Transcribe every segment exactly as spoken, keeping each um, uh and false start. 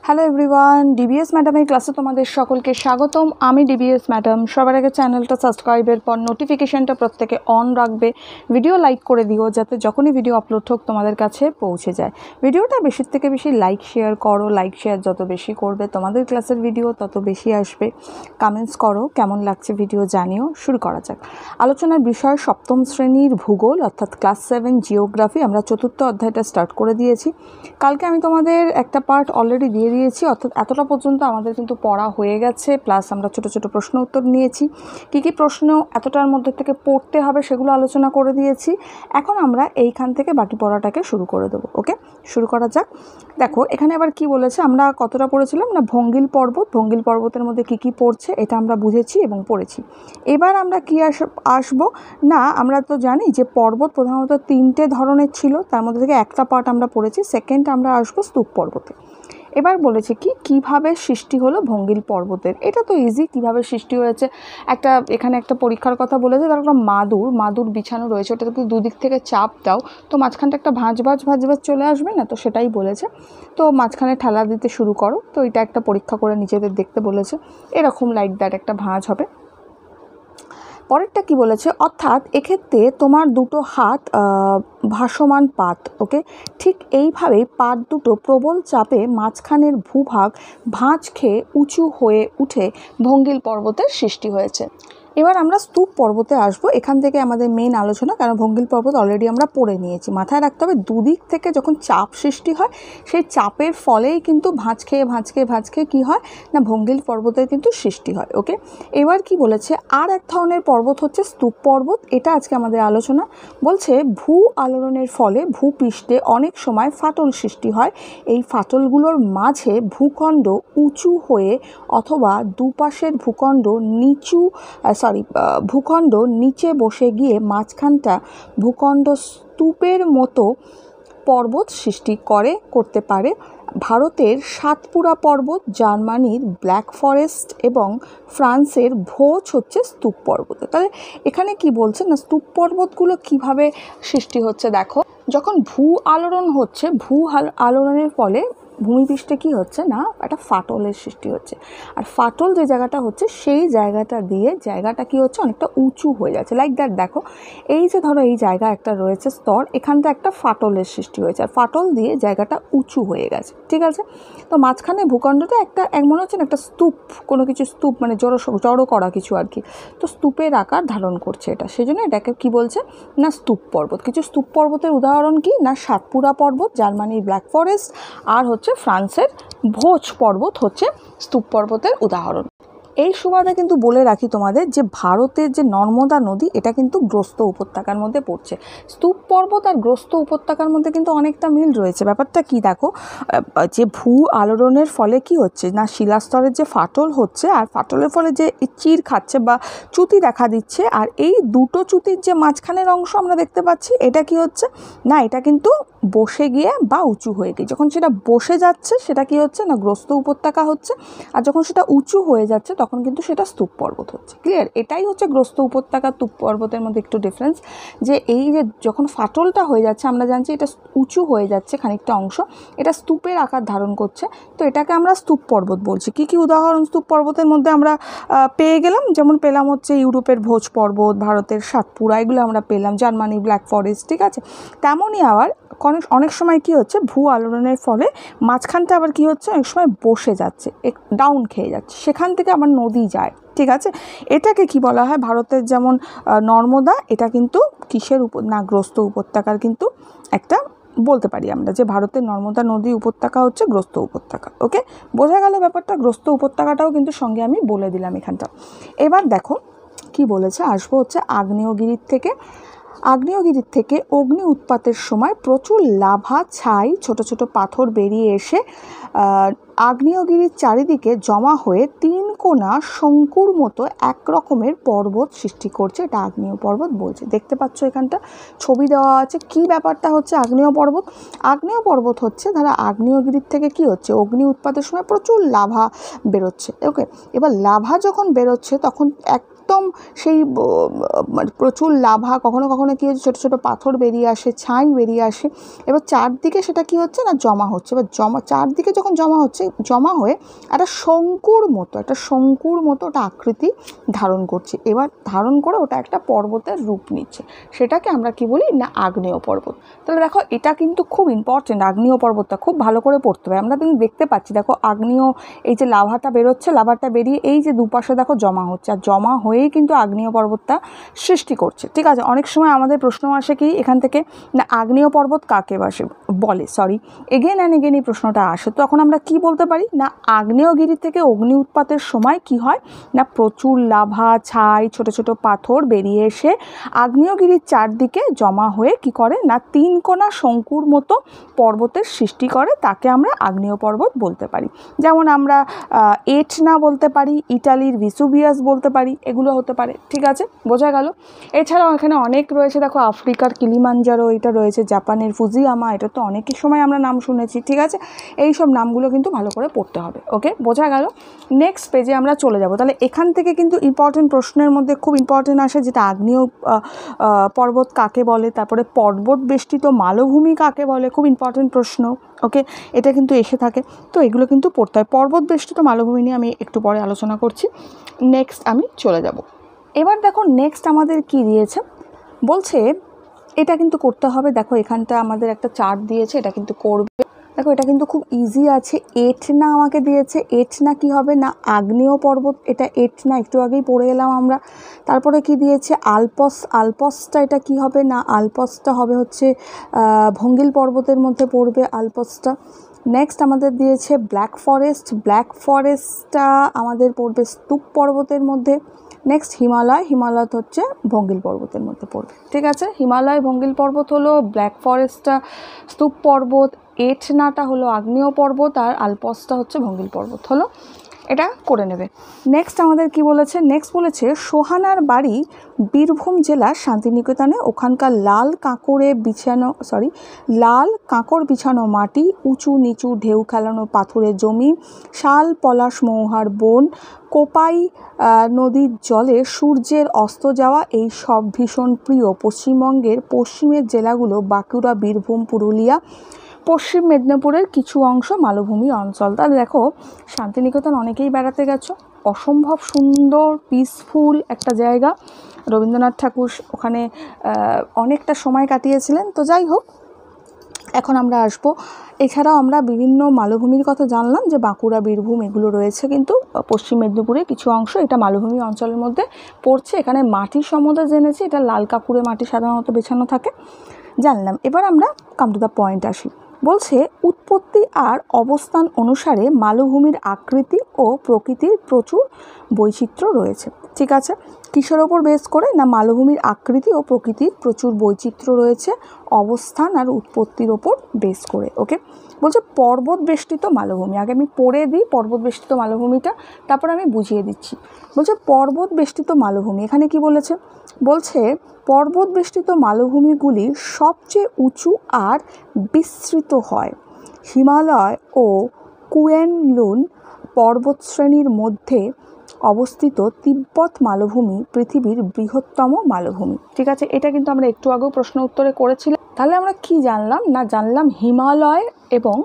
Hello everyone, DBS ম্যাডামের ক্লাসে তোমাদের সকলকে স্বাগতম। আমি ডিবিএস ম্যাডাম। সবার আগে চ্যানেলটা সাবস্ক্রাইবের পর নোটিফিকেশানটা প্রত্যেকে অন রাখবে, ভিডিও লাইক করে দিও যাতে যখনই ভিডিও আপলোড হোক তোমাদের কাছে পৌঁছে যায়। ভিডিওটা বেশির থেকে বেশি লাইক শেয়ার করো, লাইক শেয়ার যত বেশি করবে তোমাদের ক্লাসের ভিডিও তত বেশি আসবে। কমেন্টস করো কেমন লাগছে ভিডিও জানিও। শুরু করা যাক। আলোচনার বিষয় সপ্তম শ্রেণীর ভূগোল অর্থাৎ ক্লাস সেভেন জিওগ্রাফি। আমরা চতুর্থ অধ্যায়টা স্টার্ট করে দিয়েছি। কালকে আমি তোমাদের একটা পার্ট অলরেডি দিয়ে দিয়েছি, অর্থাৎ এতটা পর্যন্ত আমাদের কিন্তু পড়া হয়ে গেছে, প্লাস আমরা ছোটো ছোটো প্রশ্ন উত্তর নিয়েছি। কী কী প্রশ্ন এতটার মধ্যে থেকে পড়তে হবে সেগুলো আলোচনা করে দিয়েছি। এখন আমরা এইখান থেকে বাকি পড়াটাকে শুরু করে দেবো। ওকে, শুরু করা যাক। দেখো এখানে আবার কি বলেছে, আমরা কতটা পড়েছিলাম না, ভঙ্গিল পর্বত। ভঙ্গিল পর্বতের মধ্যে কী কী পড়ছে এটা আমরা বুঝেছি এবং পড়েছি। এবার আমরা কি আস আসবো না, আমরা তো জানি যে পর্বত প্রধানত তিনটে ধরনের ছিল, তার মধ্যে থেকে একটা পার্ট আমরা পড়েছি। সেকেন্ড আমরা আসবো স্তূপ পর্বতে। এবার বলেছে কি কিভাবে সৃষ্টি হলো ভঙ্গিল পর্বতের। এটা তো ইজি, কিভাবে সৃষ্টি হয়েছে। একটা এখানে একটা পরীক্ষার কথা বলেছে, তার একটা মাদুর মাদুর বিছানো রয়েছে, ওটা তো দুদিক থেকে চাপ দাও তো মাঝখানটা একটা ভাঁজ ভাঁজ ভাঁজ ভাঁজ চলে আসবে না, তো সেটাই বলেছে। তো মাঝখানে ঠেলা দিতে শুরু করো, তো এটা একটা পরীক্ষা করে নিজেদের দেখতে বলেছে। এরকম লাইক দ্যাট একটা ভাঁজ হবে। পরেরটা কি বলেছে, অর্থাৎ এক্ষেত্রে তোমার দুটো হাত ভাসমান পাত। ওকে, ঠিক এইভাবেই পাত দুটো প্রবল চাপে মাঝখানের ভূভাগ ভাঁজ খেয়ে উঁচু হয়ে উঠে ভঙ্গিল পর্বতের সৃষ্টি হয়েছে। এবার আমরা স্তূপ পর্বতে আসব। এখান থেকে আমাদের মেইন আলোচনা, কারণ ভঙ্গিল পর্বত অলরেডি আমরা পড়ে নিয়েছি। মাথায় রাখতে হবে দুদিক থেকে যখন চাপ সৃষ্টি হয় সেই চাপের ফলেই কিন্তু ভাঁজ খেয়ে ভাঁজ খেয়ে ভাঁজ খেয়ে কী হয় না, ভঙ্গিল পর্বতের কিন্তু সৃষ্টি হয়। ওকে, এবার কি বলেছে, আর এক ধরনের পর্বত হচ্ছে স্তূপ পর্বত। এটা আজকে আমাদের আলোচনা। বলছে ভূ আলোড়নের ফলে ভূপৃষ্ঠে অনেক সময় ফাটল সৃষ্টি হয়। এই ফাটলগুলোর মাঝে ভূখণ্ড উঁচু হয়ে অথবা দুপাশের ভূখণ্ড নিচু সরি ভূখণ্ড নিচে বসে গিয়ে মাঝখানটা ভূখণ্ড স্তূপের মতো পর্বত সৃষ্টি করে করতে পারে। ভারতের সাতপুরা পর্বত, জার্মানির ব্ল্যাক ফরেস্ট এবং ফ্রান্সের ভোজ হচ্ছে স্তূপ পর্বত। তাহলে এখানে কি বলছে না, স্তূপ পর্বতগুলো কিভাবে সৃষ্টি হচ্ছে দেখো। যখন ভূ আলোড়ন হচ্ছে, ভূ আলোড়নের ফলে ভূমিপৃষ্ঠে কী হচ্ছে না, একটা ফাটলের সৃষ্টি হচ্ছে। আর ফাটল যে জায়গাটা হচ্ছে সেই জায়গাটা দিয়ে জায়গাটা কি হচ্ছে, অনেকটা উঁচু হয়ে যাচ্ছে। লাইক দ্যাট দেখো, এই যে ধরো এই জায়গা একটা রয়েছে স্তর, এখানটা একটা ফাটলের সৃষ্টি হয়েছে, আর ফাটল দিয়ে জায়গাটা উঁচু হয়ে গেছে। ঠিক আছে, তো মাঝখানে ভূখণ্ডটা একটা এক মনে হচ্ছে না একটা স্তূপ, কোনো কিছু স্তূপ মানে জড়ো জড়ো করা কিছু আর কি, তো স্তূপের আকার ধারণ করছে এটা, সেজন্য এটাকে কি বলছে না স্তূপ পর্বত। কিছু স্তূপ পর্বতের উদাহরণ কি না, সাতপুরা পর্বত, জার্মানির ব্ল্যাক ফরেস্ট, আর হচ্ছে ফ্রান্সের ভোজ পর্বত হচ্ছে স্তূপ পর্বতের উদাহরণ। এই সুবাদে কিন্তু বলে রাখি তোমাদের যে ভারতের যে নর্মদা নদী এটা কিন্তু গ্রস্ত উপত্যকার মধ্যে পড়ছে। স্তূপ পর্বত আর গ্রস্ত উপত্যকার মধ্যে কিন্তু অনেকটা মিল রয়েছে। ব্যাপারটা কি দেখো, যে ভূ আলোড়নের ফলে কি হচ্ছে না, শিলাস্তরের যে ফাটল হচ্ছে আর ফাটলের ফলে যে চির খাচ্ছে বা চ্যুতি দেখা দিচ্ছে, আর এই দুটো চ্যুতির যে মাঝখানের অংশ আমরা দেখতে পাচ্ছি এটা কি হচ্ছে না, এটা কিন্তু বসে গিয়ে বা উঁচু হয়ে গিয়ে, যখন সেটা বসে যাচ্ছে সেটা কি হচ্ছে না গ্রস্ত উপত্যকা হচ্ছে, আর যখন সেটা উঁচু হয়ে যাচ্ছে তখন কিন্তু সেটা স্তূপ পর্বত হচ্ছে। ক্লিয়ার? এটাই হচ্ছে গ্রস্ত উপত্যকা স্তূপ পর্বতের মধ্যে একটু ডিফারেন্স, যে এই যে যখন ফাটলটা হয়ে যাচ্ছে আমরা জানছি এটা উঁচু হয়ে যাচ্ছে খানিকটা অংশ, এটা স্তূপের আকার ধারণ করছে, তো এটাকে আমরা স্তূপ পর্বত বলছি। কি কি উদাহরণ স্তূপ পর্বতের মধ্যে আমরা পেয়ে গেলাম, যেমন পেলাম হচ্ছে ইউরোপের ভোজ পর্বত, ভারতের সাতপুরা, এগুলো আমরা পেলাম, জার্মানি ব্ল্যাক ফরেস্ট। ঠিক আছে, তেমনই আবার অনেক অনেক সময় কি হচ্ছে, ভূ আলোড়নের ফলে মাঝখানটা আবার কি হচ্ছে, অনেক সময় বসে যাচ্ছে, ডাউন খেয়ে যাচ্ছে, সেখান থেকে আবার নদী যায়। ঠিক আছে, এটাকে কি বলা হয়, ভারতের যেমন নর্মদা, এটা কিন্তু কিসের উপ না গ্রস্ত উপত্যকার কিন্তু একটা বলতে পারি আমরা, যে ভারতের নর্মদা নদী উপত্যকা হচ্ছে গ্রস্ত উপত্যকা। ওকে, বোঝা গেল ব্যাপারটা। গ্রস্ত উপত্যকাটাও কিন্তু সঙ্গে আমি বলে দিলাম এখানটা। এবার দেখো কি বলেছে, আসবো হচ্ছে আগ্নেয়গিরির থেকে। আগ্নেয়গিরির থেকে অগ্নি উৎপাতের সময় প্রচুর লাভা ছাই ছোট ছোট পাথর বেরিয়ে এসে আগ্নেয়গিরির চারিদিকে জমা হয়ে তিন কোনা শঙ্কুর মতো এক রকমের পর্বত সৃষ্টি করছে। এটা আগ্নেয় পর্বত বলছে। দেখতে পাচ্ছ এখানটা ছবি দেওয়া আছে। কি ব্যাপারটা হচ্ছে আগ্নেয় পর্বত? আগ্নেয় পর্বত হচ্ছে ধরো আগ্নেয়গিরির থেকে কি হচ্ছে, অগ্নি উৎপাতের সময় প্রচুর লাভা বেরোচ্ছে। ওকে, এবার লাভা যখন বেরোচ্ছে তখন এক একদম সেই মানে প্রচুর লাভা, কখনো কখনো কী হচ্ছে ছোটো ছোটো পাথর বেরিয়ে আসে, ছাই বেরিয়ে আসে, এবার চারদিকে সেটা কি হচ্ছে না জমা হচ্ছে। এবার জমা চারদিকে যখন জমা হচ্ছে, জমা হয়ে একটা শঙ্কুর মতো একটা শঙ্কুর মতো ওটা আকৃতি ধারণ করছে। এবার ধারণ করে ওটা একটা পর্বতের রূপ নিচ্ছে, সেটাকে আমরা কি বলি না আগ্নেয় পর্বত। তাহলে দেখো এটা কিন্তু খুব ইম্পর্টেন্ট, আগ্নেয় পর্বতটা খুব ভালো করে পড়তে হবে। আমরা কিন্তু দেখতে পাচ্ছি দেখো আগ্নেয় এই যে লাভাটা বেরোচ্ছে, লাভাটা বেরিয়ে এই যে দুপাশে দেখো জমা হচ্ছে, আর জমা হয়েই কিন্তু আগ্নেয় পর্বতটা সৃষ্টি করছে। ঠিক আছে, অনেক সময় আমাদের প্রশ্ন আসে কি এখান থেকে না আগ্নেয় পর্বত কাকে বাসে বলে, সরি এগেন অ্যান্ড এগেন এই প্রশ্নটা আসে। তো এখন আমরা কি বলতে পারি না আগ্নেয়গিরি থেকে অগ্নি উৎপাতের সময় কি হয় না প্রচুর লাভা, ছাই, ছোট ছোট পাথর বেরিয়ে এসে আগ্নেয়গিরির চারদিকে জমা হয়ে কি করে না তিন কোণা শঙ্কুর মতো পর্বতের সৃষ্টি করে, তাকে আমরা আগ্নেয় পর্বত বলতে পারি। যেমন আমরা এটনা বলতে পারি, ইটালির ভিসুভিয়াস বলতে পারি, এগুলো হতে পারে। ঠিক আছে, বোঝা গেল। এছাড়াও এখানে অনেক রয়েছে, দেখো আফ্রিকার কিলিমাঞ্জারো এটা রয়েছে, জাপানের ফুজিয়ামা, এটা তো অনেকই সময় আমরা নাম শুনেছি। ঠিক আছে, এই সব নামগুলো কিন্তু ভালো করে পড়তে হবে। ওকে, বোঝা গেল। নেক্সট পেজে আমরা চলে যাব। তাহলে এখান থেকে কিন্তু ইম্পর্টেন্ট প্রশ্নের মধ্যে খুব ইম্পর্টেন্ট আসে যেটা আগ্নেয় পর্বত কাকে বলে, তারপরে পর্বত বেষ্টিত মালভূমি কাকে বলে, খুব ইম্পর্টেন্ট প্রশ্ন। ওকে, এটা কিন্তু এসে থাকে, তো এগুলো কিন্তু পড়তে হয়। পর্বত বেষ্টিত মালভূমি নিয়ে আমি একটু পরে আলোচনা করছি। নেক্সট আমি চলে যাব। এবার দেখো নেক্সট আমাদের কি দিয়েছে, বলছে এটা কিন্তু করতে হবে। দেখো এখানটা আমাদের একটা চার্ট দিয়েছে, এটা কিন্তু করবে। দেখো এটা কিন্তু খুব ইজি আছে। এটনা আমাকে দিয়েছে, এটনা কি হবে না আগ্নেয় পর্বত, এটা এটনা একটু আগেই পড়ে এলাম আমরা। তারপরে কি দিয়েছে আলপস, আলপসটা এটা কি হবে না আলপসটা হবে হচ্ছে ভঙ্গিল পর্বতের মধ্যে পড়বে আলপসটা। নেক্সট আমাদের দিয়েছে ব্ল্যাক ফরেস্ট, ব্ল্যাক ফরেস্টটা আমাদের পড়বে স্তূপ পর্বতের মধ্যে। নেক্সট হিমালয়, হিমালয় হচ্ছে ভঙ্গিল পর্বতের মধ্যে পড়বে। ঠিক আছে, হিমালয় ভঙ্গিল পর্বত হলো, ব্ল্যাক ফরেস্টটা স্তূপ পর্বত, এটনাটা হলো আগ্নেয় পর্বত, আর আলপসটা হচ্ছে ভঙ্গিল পর্বত হলো। এটা করে নেবে। নেক্সট আমাদের কি বলেছে, নেক্সট বলেছে সোহানার বাড়ি বীরভূম জেলার শান্তিনিকেতনে, ওখানকার লাল কাঁকড়ে বিছানো সরি লাল কাঁকড় বিছানো মাটি, উঁচু নিচু ঢেউ খেলানো পাথুরে জমি, শাল পলাশ মৌহার বন, কোপাই নদীর জলে সূর্যের অস্ত যাওয়া, এই সব ভীষণ প্রিয় পশ্চিমবঙ্গের পশ্চিমের জেলাগুলো বাঁকুড়া, বীরভূম, পুরুলিয়া, পশ্চিম মেদিনীপুরের কিছু অংশ মালভূমি অঞ্চল। তাহলে দেখো শান্তিনিকেতন অনেকেই বেড়াতে গেছো, অসম্ভব সুন্দর পিসফুল একটা জায়গা। রবীন্দ্রনাথ ঠাকুর ওখানে অনেকটা সময় কাটিয়েছিলেন। তো যাই হোক, এখন আমরা আসবো। এছাড়াও আমরা বিভিন্ন মালভূমির কথা জানলাম যে বাঁকুড়া, বীরভূম এগুলো রয়েছে, কিন্তু পশ্চিম মেদিনীপুরের কিছু অংশ এটা মালভূমি অঞ্চলের মধ্যে পড়ছে। এখানে মাটির সম্বন্ধে জেনেছি, এটা লাল কাঁকুড়ে মাটি সাধারণত বেছানো থাকে, জানলাম। এবার আমরা কাম টু দ্য পয়েন্ট আসি। বলছে উৎপত্তি আর অবস্থান অনুসারে মালভূমির আকৃতি ও প্রকৃতির প্রচুর বৈচিত্র্য রয়েছে। ঠিক আছে, কিসের ওপর বেস করে না মালভূমির আকৃতি ও প্রকৃতির প্রচুর বৈচিত্র্য রয়েছে অবস্থান আর উৎপত্তির ওপর বেস করে। ওকে, বলছে পর্বত বেষ্টিত মালভূমি। আগে আমি পড়ে দিই পর্বত বেষ্টিত মালভূমিটা, তারপর আমি বুঝিয়ে দিচ্ছি। বলছে পর্বত বেষ্টিত মালভূমি, এখানে কি বলেছে, বলছে পর্বত বেষ্টিত মালভূমিগুলি সবচেয়ে উঁচু আর বিস্তৃত হয়। হিমালয় ও কুয়েনলুন পর্বতশ্রেণীর মধ্যে অবস্থিত তিব্বত মালভূমি পৃথিবীর বৃহত্তম মালভূমি। ঠিক আছে, এটা কিন্তু আমরা একটু আগেও প্রশ্ন উত্তরে করেছিলাম। তাহলে আমরা কি জানলাম না জানলাম হিমালয় এবং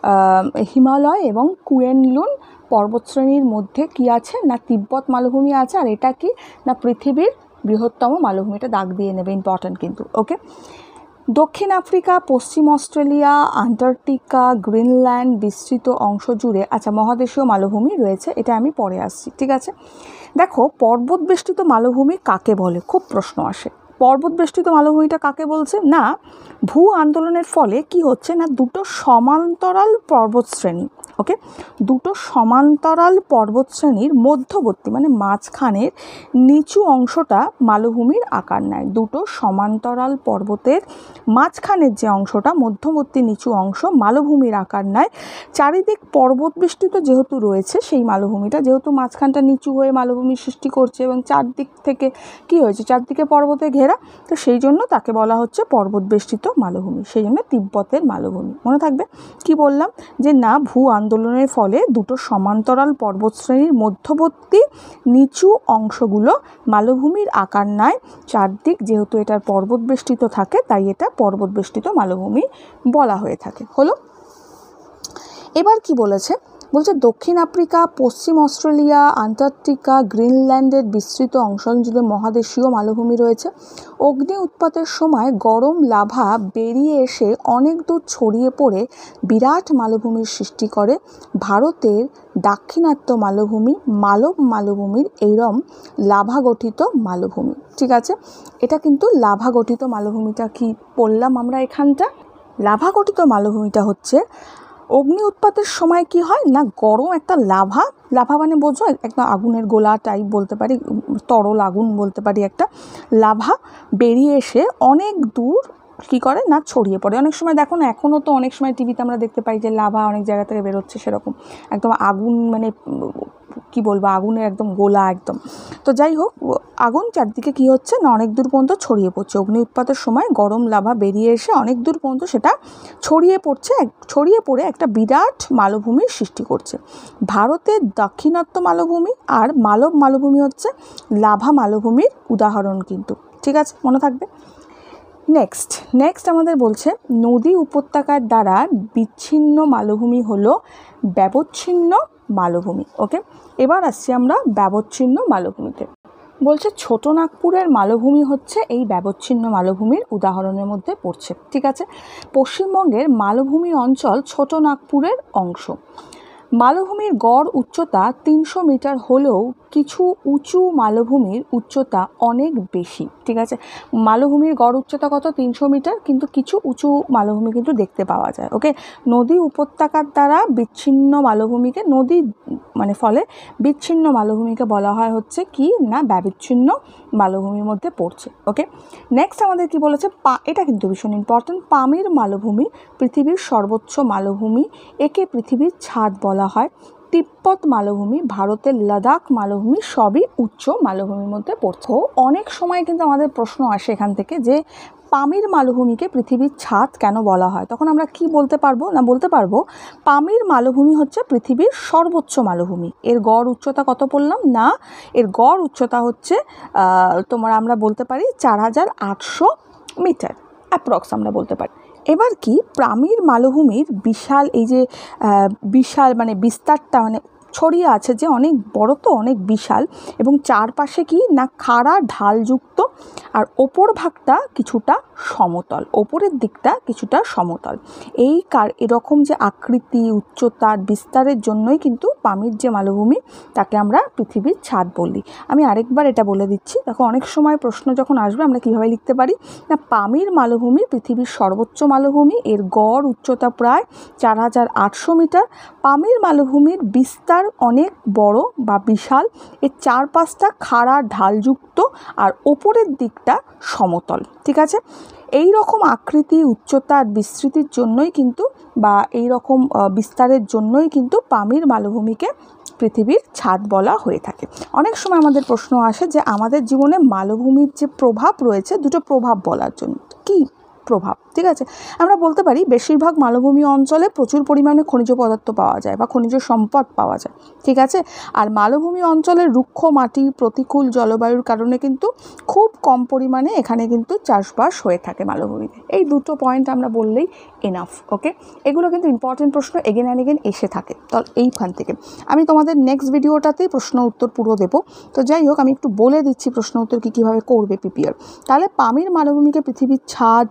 হিমালয় এবং কুয়েনলুন পর্বতশ্রেণীর মধ্যে কি আছে না তিব্বত মালভূমি আছে, আর এটা কি না পৃথিবীর বৃহত্তম মালভূমিটা দাগ দিয়ে নেবে, ইম্পর্টেন্ট কিন্তু। ওকে, দক্ষিণ আফ্রিকা, পশ্চিম অস্ট্রেলিয়া, আন্টার্কটিকা, গ্রিনল্যান্ড বিস্তৃত অংশ জুড়ে আচ্ছা মহাদেশীয় মালভূমি রয়েছে, এটা আমি পরে আসছি। ঠিক আছে, দেখো পর্বত বেষ্টিত মালভূমি কাকে বলে, খুব প্রশ্ন আসে। পর্বত বেষ্টিত মালভূমিটা কাকে বলছে না ভূ আন্দোলনের ফলে কি হচ্ছে না দুটো সমান্তরাল পর্বতশ্রেণী, ওকে দুটো সমান্তরাল পর্বতশ্রেণীর মধ্যবর্তী মানে মাঝখানের নিচু অংশটা মালভূমির আকার নেয়। দুটো সমান্তরাল পর্বতের মাঝখানের যে অংশটা মধ্যবর্তী নিচু অংশ মালভূমির আকার নেয়। চারিদিক পর্বত বেষ্টিত যেহেতু রয়েছে, সেই মালভূমিটা যেহেতু মাঝখানটা নিচু হয়ে মালভূমির সৃষ্টি করছে এবং চারদিক থেকে কি হয়েছে চারদিকে পর্বতে ঘেরা, না, তো সেই জন্য তাকে বলা হচ্ছে পর্বত বেষ্টিত মালভূমি, সেই জন্য তিব্বতের মালভূমি। মনে থাকবে কি বললাম, যে না ভূ আন্দোলনের ফলে দুটো সমান্তরাল পর্বতশ্রেণীর মধ্যবর্তী নিচু অংশগুলো মালভূমির আকার নেয়, চারদিক যেহেতু এটার পর্বত বেষ্টিত থাকে তাই এটা পর্বত বেষ্টিত মালভূমি বলা হয়ে থাকে। হলো, এবার কি বলেছে, বলছে দক্ষিণ আফ্রিকা, পশ্চিম অস্ট্রেলিয়া, আন্টার্কটিকা, গ্রিনল্যান্ডের বিস্তৃত অঞ্চল জুড়ে মহাদেশীয় মালভূমি রয়েছে। অগ্নি উৎপাতের সময় গরম লাভা বেরিয়ে এসে অনেক দূর ছড়িয়ে পড়ে বিরাট মালভূমির সৃষ্টি করে। ভারতের দাক্ষিণাত্য মালভূমি মালব মালভূমির এইরম লাভা গঠিত মালভূমি। ঠিক আছে, এটা কিন্তু লাভা গঠিত মালভূমিটা কি বললাম আমরা এখানটা, লাভা গঠিত মালভূমিটা হচ্ছে অগ্নি উৎপাতের সময় কি হয় না, গরম একটা লাভা, লাভা মানে বোঝো একটা আগুনের গোলা টাইপ বলতে পারি, তরল আগুন বলতে পারি, একটা লাভা বেরিয়ে এসে অনেক দূর কী করে না ছড়িয়ে পড়ে। অনেক সময় দেখো না, এখনও তো অনেক সময় টিভিতে আমরা দেখতে পাই যে লাভা অনেক জায়গা থেকে বেরোচ্ছে, সেরকম একদম আগুন মানে কি বলবো আগুনের একদম গোলা একদম। তো যাই হোক, আগুন চারদিকে কি হচ্ছে না অনেক দূর পর্যন্ত ছড়িয়ে পড়ছে। অগ্নি উৎপাতের সময় গরম লাভা বেরিয়ে এসে অনেক দূর পর্যন্ত সেটা ছড়িয়ে পড়ছে, ছড়িয়ে পড়ে একটা বিরাট মালভূমির সৃষ্টি করছে। ভারতের দাক্ষিণাত্য মালভূমি আর মালব মালভূমি হচ্ছে লাভা মালভূমির উদাহরণ কিন্তু। ঠিক আছে, মনে থাকবে। নেক্সট নেক্সট আমাদের বলছে নদী উপত্যকার দ্বারা বিচ্ছিন্ন মালভূমি হলো ব্যবচ্ছিন্ন মালভূমি। ওকে, এবার আসছি আমরা ব্যবচ্ছিন্ন মালভূমিতে। বলছে ছোট নাগপুরের মালভূমি হচ্ছে এই ব্যবচ্ছিন্ন মালভূমির উদাহরণের মধ্যে পড়ছে। ঠিক আছে, পশ্চিমবঙ্গের মালভূমি অঞ্চল ছোট নাগপুরের অংশ। মালভূমির গড় উচ্চতা তিনশো মিটার হলেও কিছু উঁচু মালভূমির উচ্চতা অনেক বেশি। ঠিক আছে, মালভূমির গড় উচ্চতা কত, তিনশো মিটার, কিন্তু কিছু উঁচু মালভূমি কিন্তু দেখতে পাওয়া যায়। ওকে, নদী উপত্যকার দ্বারা বিচ্ছিন্ন মালভূমিকে, নদী মানে ফলে বিচ্ছিন্ন মালভূমিকে বলা হয় হচ্ছে কি না ব্যবচ্ছিন্ন মালভূমির মধ্যে পড়ছে। ওকে, নেক্সট আমাদের কি বলেছে, পা এটা কিন্তু ভীষণ ইম্পর্টেন্ট, পামির মালভূমি পৃথিবীর সর্বোচ্চ মালভূমি, একে পৃথিবীর ছাদ বলা হয়। তিব্বত মালভূমি, ভারতের লাদাখ মালভূমি সবই উচ্চ মালভূমির মধ্যে পড়ছে। অনেক সময় কিন্তু আমাদের প্রশ্ন আসে এখান থেকে যে পামির মালভূমিকে পৃথিবীর ছাদ কেন বলা হয়, তখন আমরা কি বলতে পারবো না, বলতে পারবো পামির মালভূমি হচ্ছে পৃথিবীর সর্বোচ্চ মালভূমি। এর গড় উচ্চতা কত বললাম না, এর গড় উচ্চতা হচ্ছে তোমার আমরা বলতে পারি চার হাজার আটশো মিটার অ্যাপ্রক্স আমরা বলতে পারি। এবার কি পামির মালভূমির বিশাল এই যে বিশাল মানে বিস্তারটা মানে ছড়িয়ে আছে যে অনেক বড়, তো অনেক বিশাল, এবং চারপাশে কি না খাড়া ঢালযুক্ত, আর ওপর ভাগটা কিছুটা সমতল, ওপরের দিকটা কিছুটা সমতল। এই কার এরকম যে আকৃতি, উচ্চতার বিস্তারের জন্যই কিন্তু পামির যে মালভূমি তাকে আমরা পৃথিবীর ছাদ বলি। আমি আরেকবার এটা বলে দিচ্ছি, দেখো অনেক সময় প্রশ্ন যখন আসবে আমরা কীভাবে লিখতে পারি না, পামির মালভূমি পৃথিবীর সর্বোচ্চ মালভূমি, এর গড় উচ্চতা প্রায় চার হাজার আটশো মিটার। পামির মালভূমির বিস্তার অনেক বড় বা বিশাল, এর চারপাশটা খাড়া ঢালযুক্ত আর ওপরের দিকটা সমতল। ঠিক আছে, এই রকম আকৃতি, উচ্চতা আর বিস্তৃতির জন্যই কিন্তু বা এই রকম বিস্তারের জন্যই কিন্তু পামির মালভূমিকে পৃথিবীর ছাদ বলা হয়ে থাকে। অনেক সময় আমাদের প্রশ্ন আসে যে আমাদের জীবনে মালভূমির যে প্রভাব রয়েছে, দুটো প্রভাব বলার জন্য, কি প্রভাব? ঠিক আছে, আমরা বলতে পারি বেশিরভাগ মালভূমি অঞ্চলে প্রচুর পরিমাণে খনিজ পদার্থ পাওয়া যায় বা খনিজ সম্পদ পাওয়া যায়। ঠিক আছে, আর মালভূমি অঞ্চলের রুক্ষ মাটি, প্রতিকূল জলবায়ুর কারণে কিন্তু খুব কম পরিমাণে এখানে কিন্তু চাষবাস হয়ে থাকে মালভূমিতে। এই দুটো পয়েন্ট আমরা বললেই এনাফ। ওকে, এগুলো কিন্তু ইম্পর্টেন্ট প্রশ্ন এগেন অ্যান্ড এগেন এসে থাকে। তো এইখান থেকে আমি তোমাদের নেক্সট ভিডিওটাতেই প্রশ্ন উত্তর পুরো দেবো। তো যাই হোক, আমি একটু বলে দিচ্ছি প্রশ্ন উত্তর কী কীভাবে করবে প্রিপেয়ার। তাহলে পামির মালভূমিকে পৃথিবীর ছাদ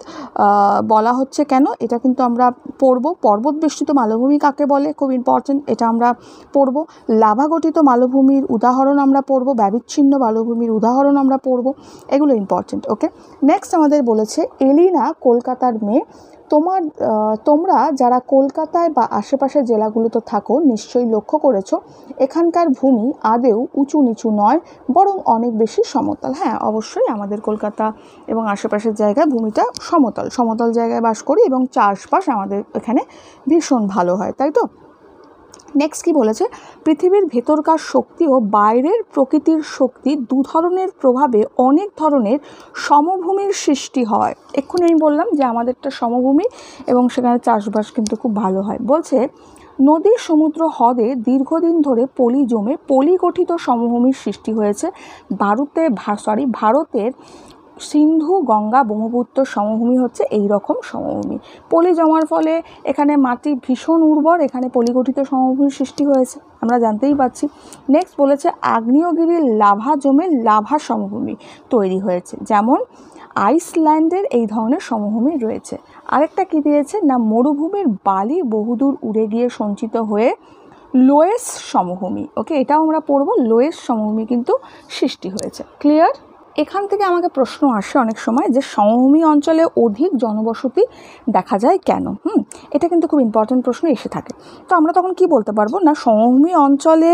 বলা হচ্ছে কেন, এটা কিন্তু আমরা পড়ব। পর্বত বেষ্টিত মালভূমি কাকে বলে, খুব ইম্পর্টেন্ট, এটা আমরা পড়ব। লাভা গঠিত মালভূমির উদাহরণ আমরা পড়ব, ব্যবচ্ছিন্ন মালভূমির উদাহরণ আমরা পড়ব, এগুলো ইম্পর্টেন্ট। ওকে, নেক্সট আমাদের বলেছে এলিনা কলকাতার মেয়ে। তোমার তোমরা যারা কলকাতায় বা আশেপাশের জেলাগুলোতে থাকো নিশ্চয়ই লক্ষ্য করেছো এখানকার ভূমি আদৌ উঁচু নিচু নয়, বরং অনেক বেশি সমতল। হ্যাঁ, অবশ্যই আমাদের কলকাতা এবং আশেপাশের জায়গায় ভূমিটা সমতল, সমতল জায়গায় বাস করি এবং চাষবাস আমাদের এখানে ভীষণ ভালো হয়, তাই তো? নেক্সট কি বলেছে, পৃথিবীর ভেতরকার শক্তি ও বাইরের প্রকৃতির শক্তি দু ধরনের প্রভাবে অনেক ধরনের সমভূমির সৃষ্টি হয়। এক্ষুনি আমি বললাম যে আমাদেরটা সমভূমি এবং সেখানে চাষবাস কিন্তু খুব ভালো হয়। বলছে নদী সমুদ্র হ্রদে দীর্ঘদিন ধরে পলি জমে পলি গঠিত সমভূমির সৃষ্টি হয়েছে। ভারতে সরি ভারতের সিন্ধু গঙ্গা ব্রহ্মপুত্র সমভূমি হচ্ছে এই রকম সমভূমি। পলি জমার ফলে এখানে মাটি ভীষণ উর্বর, এখানে পলিগঠিত সমভূমির সৃষ্টি হয়েছে, আমরা জানতেই পারছি। নেক্সট বলেছে আগ্নেয়গিরির লাভা জমে লাভা সমভূমি তৈরি হয়েছে, যেমন আইসল্যান্ডের এই ধরনের সমভূমি রয়েছে। আরেকটা কি দিয়েছে না, মরুভূমির বালি বহুদূর উড়ে গিয়ে সঞ্চিত হয়ে লোয়েস সমভূমি, ওকে এটাও আমরা পড়বো, লোয়েস সমভূমি কিন্তু সৃষ্টি হয়েছে। ক্লিয়ার? এখান থেকে আমাকে প্রশ্ন আসে অনেক সময় যে সমভূমি অঞ্চলে অধিক জনবসতি দেখা যায় কেন? হুম এটা কিন্তু খুব ইম্পর্টেন্ট প্রশ্ন এসে থাকে। তো আমরা তখন কি বলতে পারবো না, সমভূমি অঞ্চলের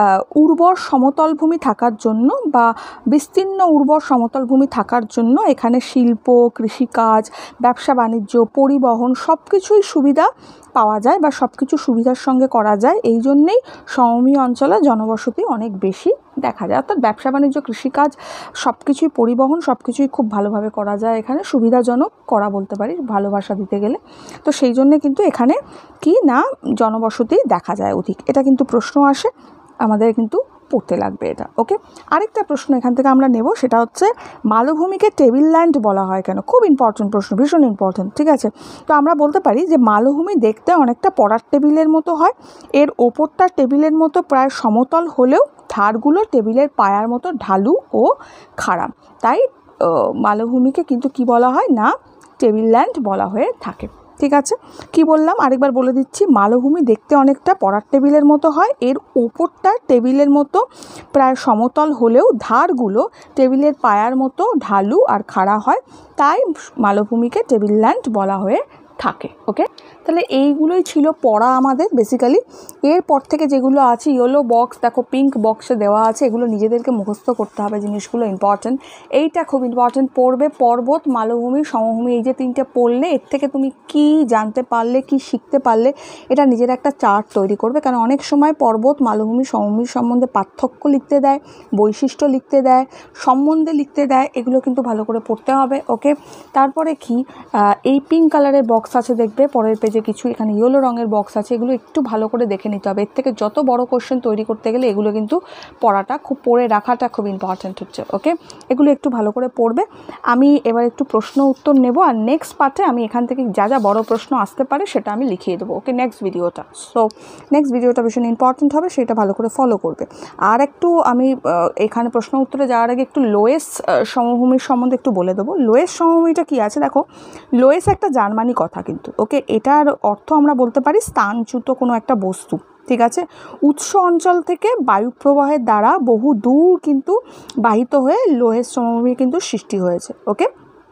উর্বর সমতল ভূমি থাকার জন্য বা বিস্তীর্ণ উর্বর সমতল ভূমি থাকার জন্য এখানে শিল্প, কৃষিকাজ, ব্যবসা বাণিজ্য, পরিবহন সব কিছুই সুবিধা পাওয়া যায় বা সব কিছু সুবিধার সঙ্গে করা যায়। এই জন্যেই সমভূমি অঞ্চলে জনবসতি অনেক বেশি দেখা যায়। অর্থাৎ ব্যবসা বাণিজ্য, কৃষিকাজ সব কিছুই, পরিবহন সব কিছুই খুব ভালোভাবে করা যায়, এখানে সুবিধাজনক করা বলতে পারি ভালো ভাষা দিতে গেলে। তো সেই জন্যে কিন্তু এখানে কি না জনবসতি দেখা যায় অধিক, এটা কিন্তু প্রশ্ন আসে, আমাদের কিন্তু পড়তে লাগবে এটা। ওকে, আরেকটা প্রশ্ন এখান থেকে আমরা নেব, সেটা হচ্ছে মালভূমিকে টেবিল ল্যান্ড বলা হয় কেন? খুব ইম্পর্টেন্ট প্রশ্ন, ভীষণ ইম্পর্টেন্ট। ঠিক আছে, তো আমরা বলতে পারি যে মালভূমি দেখতে অনেকটা পড়ার টেবিলের মতো হয়, এর ওপরটা টেবিলের মতো প্রায় সমতল হলেও ধারগুলো টেবিলের পায়ার মতো ঢালু ও খাড়া, তাই মালভূমিকে কিন্তু কি বলা হয় না, টেবিল ল্যান্ড বলা হয়ে থাকে। ঠিক আছে, কি বললাম আরেকবার বলে দিচ্ছি, মালভূমি দেখতে অনেকটা পড়ার টেবিলের মতো হয়, এর ওপরটা টেবিলের মতো প্রায় সমতল হলেও ধারগুলো টেবিলের পায়ার মতো ঢালু আর খাড়া হয়, তাই মালভূমিকে টেবিল ল্যান্ড বলা হয়ে থাকে। ওকে, তাহলে এইগুলোই ছিল পড়া আমাদের বেসিক্যালি। এরপর থেকে যেগুলো আছে, ইয়েলো বক্স দেখো, পিঙ্ক বক্সে দেওয়া আছে, এগুলো নিজেদেরকে মুখস্থ করতে হবে, জিনিসগুলো ইম্পর্টেন্ট। এইটা খুব ইম্পর্টেন্ট, পড়বে পর্বত, মালভূমি, সমভূমি, এই যে তিনটে পড়লে এর থেকে তুমি কি জানতে পারলে, কি শিখতে পারলে, এটা নিজের একটা চার্ট তৈরি করবে। কারণ অনেক সময় পর্বত, মালভূমি, সমভূমির সম্বন্ধে পার্থক্য লিখতে দেয়, বৈশিষ্ট্য লিখতে দেয়, সম্বন্ধে লিখতে দেয়, এগুলো কিন্তু ভালো করে পড়তে হবে। ওকে, তারপরে কি এই পিঙ্ক কালারের বক্স আছে দেখবে পরের পেজে কিছু, এখানে ইয়েলো রঙের বক্স আছে, এগুলো একটু ভালো করে দেখে নিতে হবে। এর থেকে যত বড় কোশ্চেন তৈরি করতে গেলে এগুলো কিন্তু পড়াটা খুব পড়ে রাখাটা খুব ইম্পর্ট্যান্ট হচ্ছে। ওকে, এগুলো একটু ভালো করে পড়বে। আমি এবার একটু প্রশ্ন উত্তর নেব, আর নেক্সট পার্টে আমি এখান থেকে যা যা বড় প্রশ্ন আসতে পারে সেটা আমি লিখিয়ে দেবো। ওকে, নেক্সট ভিডিওটা, সো নেক্সট ভিডিওটা ভীষণ ইম্পর্ট্যান্ট হবে, সেটা ভালো করে ফলো করবে। আর একটু আমি এখানে প্রশ্ন উত্তরে যাওয়ার আগে একটু লোয়েস সমভূমির সম্বন্ধে একটু বলে দেবো। লোয়েস সমভূমিটা কি আছে দেখো, লোয়েস একটা জার্মানি কথা কিন্তু। ওকে, এটার অর্থ আমরা বলতে পারি স্থানচ্যুত কোনো একটা বস্তু। ঠিক আছে, উৎস অঞ্চল থেকে বায়ু প্রবাহের দ্বারা বহু দূর কিন্তু বাহিত হয়ে লোয়েস সমভূমি কিন্তু সৃষ্টি হয়েছে। ওকে,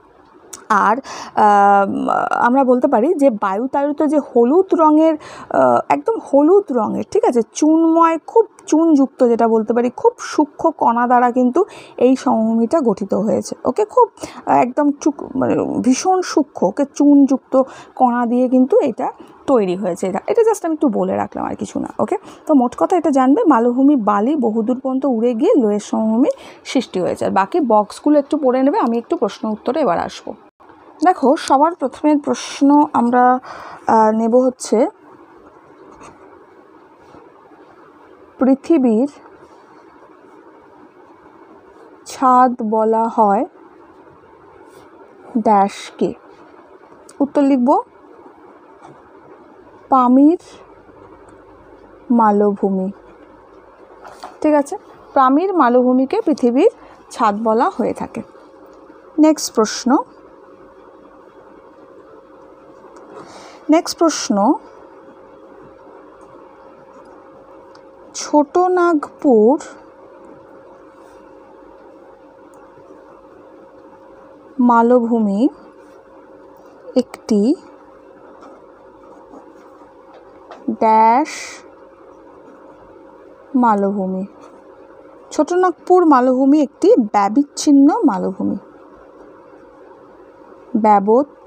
আর আমরা বলতে পারি যে বায়ুতাড়িত যে হলুদ রঙের, একদম হলুদ রঙের, ঠিক আছে, চুনময়, খুব চুনযুক্ত, যেটা বলতে পারি খুব সূক্ষ্ম কণা দ্বারা কিন্তু এই সমভূমিটা গঠিত হয়েছে। ওকে, খুব একদম চুক মানে ভীষণ সূক্ষ্ম, ওকে, চুনযুক্ত কণা দিয়ে কিন্তু এটা তৈরি হয়েছে। এটা এটা জাস্ট আমি একটু বলে রাখলাম, আর কিছু না। ওকে, তো মোট কথা এটা জানবে, মালভূমি বালি বহুদূর পর্যন্ত উড়ে গিয়ে লোয়েস সমভূমি সৃষ্টি হয়েছে। আর বাকি বক্সগুলো একটু পড়ে নেবে, আমি একটু প্রশ্ন উত্তরে এবার আসবো। দেখো, সবার প্রথমে প্রশ্ন আমরা নেব হচ্ছে, পৃথিবীর ছাদ বলা হয় ড্যাশকে? উত্তর লিখব পামির মালভূমি। ঠিক আছে, পামির মালভূমিকে পৃথিবীর ছাদ বলা হয়ে থাকে। নেক্সট প্রশ্ন নেক্সট প্রশ্ন ছোটনাগপুর মালভূমি একটি ড্যাশ মালভূমি। ছোটনাগপুর মালভূমি একটি ব্যবিচ্ছিন্ন মালভূমি।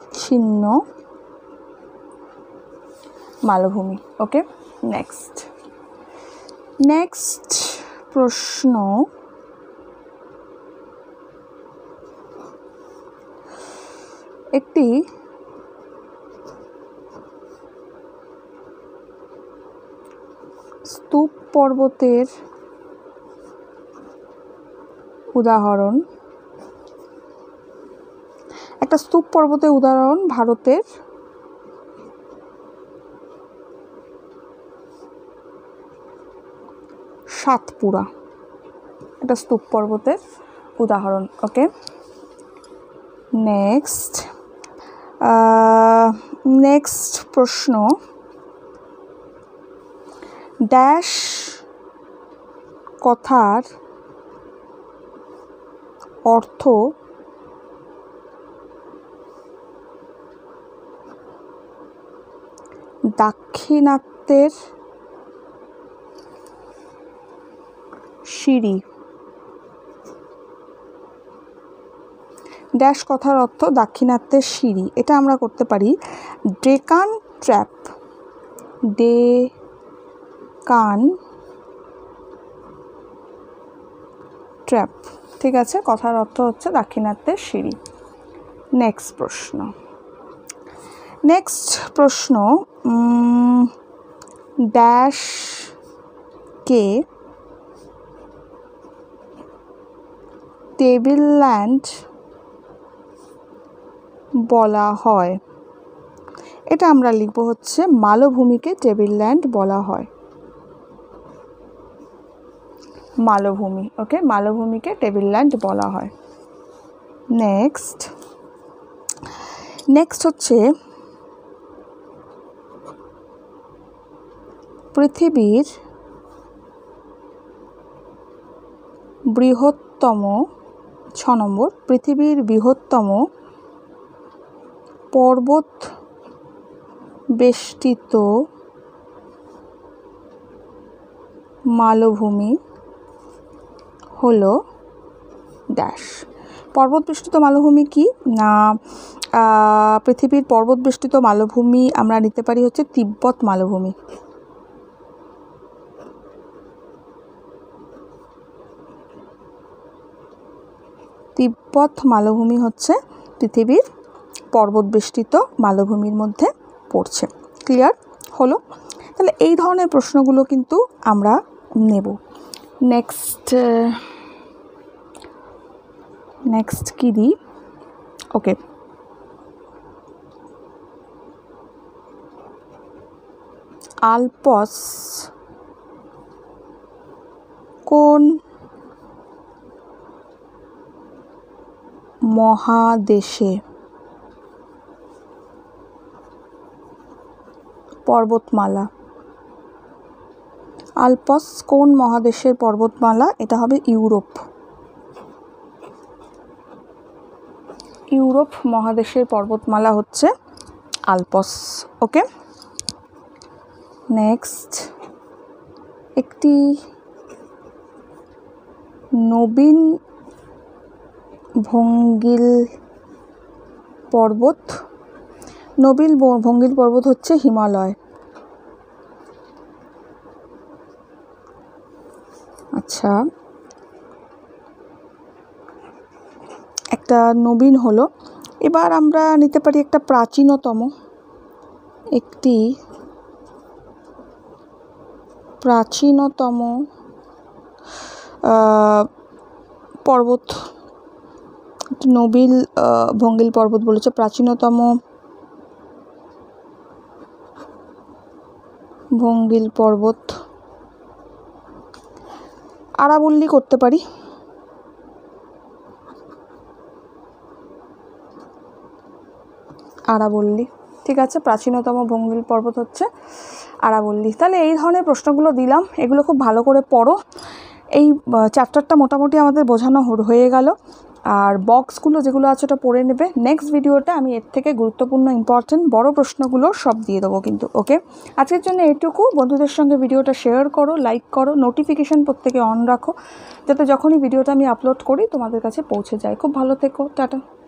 ব্যবচ্ছিন্ন মালভূমি। ওকে, নেক্সট নেক্সট প্রশ্ন, একটি স্তূপ পর্বতের উদাহরণ, একটা স্তূপ পর্বতের উদাহরণ ভারতের সাতপুরা, এটা স্তূপ পর্বতের উদাহরণ। ওকে, নেক্সট নেক্সট প্রশ্ন, ড্যাশ কথার অর্থ দাক্ষিণাত্যের সিঁড়ি। ড্যাশ কথার অর্থ দাক্ষিণাত্যের সিঁড়ি। এটা আমরা করতে পারি ডেকান ট্র্যাপ, ডেকান ট্র্যাপ। ঠিক আছে, কথার অর্থ হচ্ছে দাক্ষিণাত্যের সিঁড়ি। নেক্সট প্রশ্ন, নেক্সট প্রশ্ন ড্যাশ কে টেবিল ল্যান্ড বলা হয়। এটা আমরা লিখব হচ্ছে মালভূমিকে টেবিল ল্যান্ড বলা হয়। মালভূমি, ওকে, মালভূমিকে টেবিল ল্যান্ড বলা হয়। নেক্সট নেক্সট হচ্ছে পৃথিবীর বৃহত্তম, ছ নম্বর, পৃথিবীর বৃহত্তম পর্বত বেষ্টিত মালভূমি হলো ড্যাশ। পর্বত বেষ্টিত মালভূমি কি না, পৃথিবীর পর্বত বেষ্টিত মালভূমি আমরা নিতে পারি হচ্ছে তিব্বত মালভূমি। তিব্বত মালভূমি হচ্ছে পৃথিবীর পর্বত বেষ্টিত মালভূমির মধ্যে পড়ছে। ক্লিয়ার হলো? তাহলে এই ধরনের প্রশ্নগুলো কিন্তু আমরা নেব। নেক্সট নেক্সট কি দিই? ওকে, আলপস কোন মহাদেশে পর্বতমালা? আলপস কোন মহাদেশের পর্বতমালা? এটা হবে ইউরোপ। ইউরোপ মহাদেশের পর্বতমালা হচ্ছে আলপস। ওকে, নেক্সট একটি নবীন ভঙ্গিল পর্বত। নবীন ভঙ্গিল পর্বত হচ্ছে হিমালয়। আচ্ছা, একটা নবীন হলো। এবার আমরা নিতে পারি একটা প্রাচীনতম, একটি প্রাচীনতম পর্বত, নবীন ভঙ্গিল পর্বত বলেছে। প্রাচীনতম ভঙ্গিল পর্বত আরাবল্লী করতে পারি। আরাবল্লী, ঠিক আছে, প্রাচীনতম ভঙ্গিল পর্বত হচ্ছে আরাবল্লী। তাহলে এই ধরনের প্রশ্নগুলো দিলাম, এগুলো খুব ভালো করে পড়ো। এই চ্যাপ্টারটা মোটামুটি আমাদের বোঝানো হয়ে গেল। আর বক্সগুলো যেগুলো আছে ওটা পড়ে নেবে। নেক্সট ভিডিওতে আমি এর থেকে গুরুত্বপূর্ণ ইম্পর্টেন্ট বড় প্রশ্নগুলো সব দিয়ে দেবো কিন্তু। ওকে, আজকের জন্য এটুকু। বন্ধুদের সঙ্গে ভিডিওটা শেয়ার করো, লাইক করো, নোটিফিকেশান প্রত্যেকে অন রাখো, যাতে যখনই ভিডিওটা আমি আপলোড করি তোমাদের কাছে পৌঁছে যায়। খুব ভালো থেকো, টাটা।